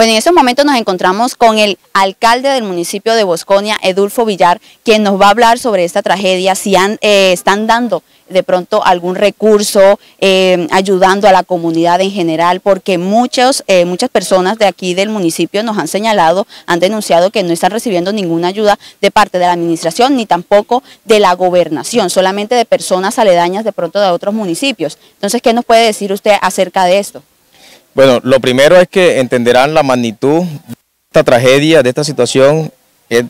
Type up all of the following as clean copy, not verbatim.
Pues en estos momentos nos encontramos con el alcalde del municipio de Bosconia, Edulfo Villar, quien nos va a hablar sobre esta tragedia, si están dando de pronto algún recurso, ayudando a la comunidad en general, porque muchas personas de aquí del municipio nos han señalado, han denunciado que no están recibiendo ninguna ayuda de parte de la administración, ni tampoco de la gobernación, solamente de personas aledañas de pronto de otros municipios. Entonces, ¿qué nos puede decir usted acerca de esto? Bueno, lo primero es que entenderán la magnitud de esta tragedia, de esta situación, es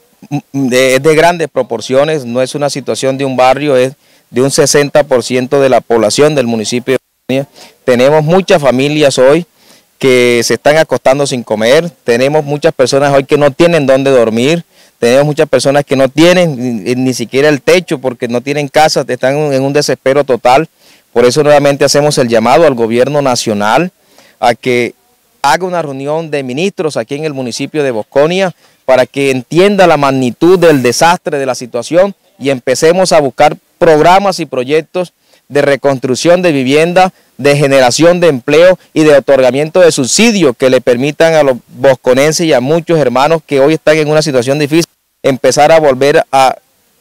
de grandes proporciones, no es una situación de un barrio, es de un 60% de la población del municipio de Bosconia. Tenemos muchas familias hoy que se están acostando sin comer, tenemos muchas personas hoy que no tienen dónde dormir, tenemos muchas personas que no tienen ni siquiera el techo porque no tienen casa, están en un desespero total. Por eso nuevamente hacemos el llamado al gobierno nacional a que haga una reunión de ministros aquí en el municipio de Bosconia para que entienda la magnitud del desastre de la situación y empecemos a buscar programas y proyectos de reconstrucción de vivienda, de generación de empleo y de otorgamiento de subsidios que le permitan a los bosconenses y a muchos hermanos que hoy están en una situación difícil empezar a volver a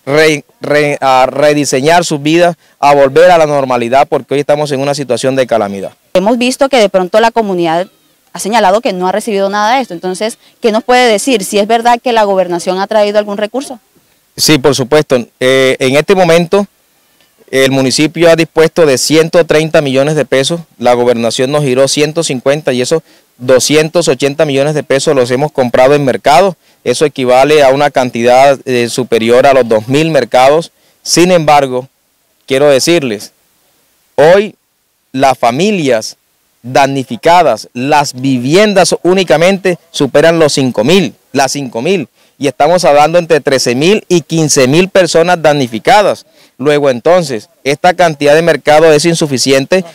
rediseñar sus vidas, a volver a la normalidad, porque hoy estamos en una situación de calamidad. Hemos visto que de pronto la comunidad ha señalado que no ha recibido nada de esto, entonces, ¿qué nos puede decir? ¿Si es verdad que la gobernación ha traído algún recurso? Sí, por supuesto. En este momento el municipio ha dispuesto de 130 millones de pesos, la gobernación nos giró 150 y esos 280 millones de pesos los hemos comprado en mercado, eso equivale a una cantidad superior a los 2.000 mercados. Sin embargo, quiero decirles, hoy las familias damnificadas, las viviendas únicamente superan los 5.000, y estamos hablando entre 13.000 y 15.000 personas damnificadas. Luego entonces, esta cantidad de mercado es insuficiente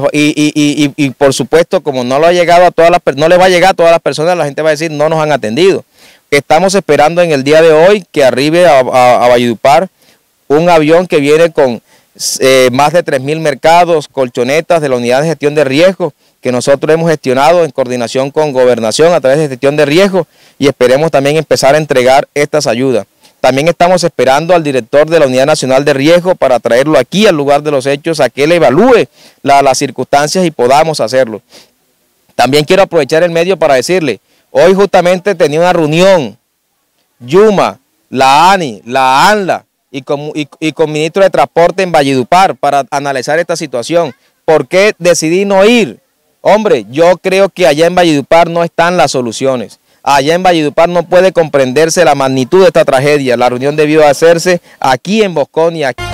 y por supuesto, como no le va a llegar a todas las personas, la gente va a decir no nos han atendido. Estamos esperando en el día de hoy que arribe a Valledupar un avión que viene con más de 3.000 mercados, colchonetas de la unidad de gestión de riesgo que nosotros hemos gestionado en coordinación con Gobernación a través de gestión de riesgo y esperemos también empezar a entregar estas ayudas. También estamos esperando al director de la Unidad Nacional de Riesgo para traerlo aquí al lugar de los hechos, a que él evalúe las circunstancias y podamos hacerlo. También quiero aprovechar el medio para decirle, hoy justamente tenía una reunión, Yuma, la ANI, la ANLA, y con ministro de Transporte en Valledupar para analizar esta situación. ¿Por qué decidí no ir? Hombre, yo creo que allá en Valledupar no están las soluciones. Allá en Valledupar no puede comprenderse la magnitud de esta tragedia. La reunión debió hacerse aquí en Bosconia.